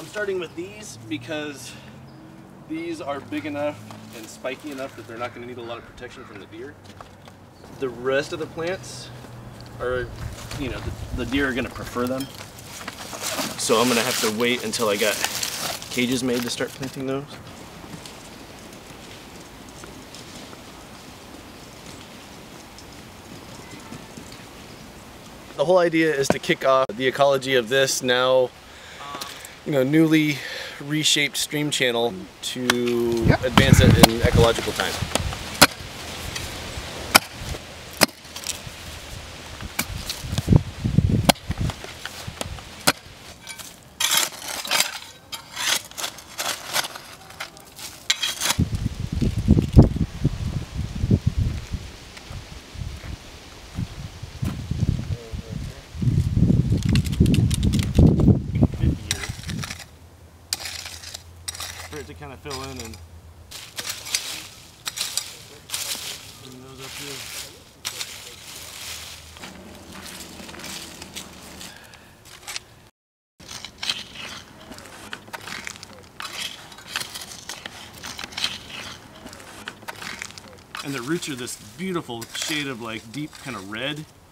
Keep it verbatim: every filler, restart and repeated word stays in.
I'm starting with these because these are big enough and spiky enough that they're not going to need a lot of protection from the deer. The rest of the plants are, you know, the, the deer are going to prefer them. So I'm going to have to wait until I got cages made to start planting those. The whole idea is to kick off the ecology of this now, you know, newly reshaped stream channel to yep. advance it in ecological time. For it to kind of fill in and bring those up here. And the roots are this beautiful shade of like deep kind of red.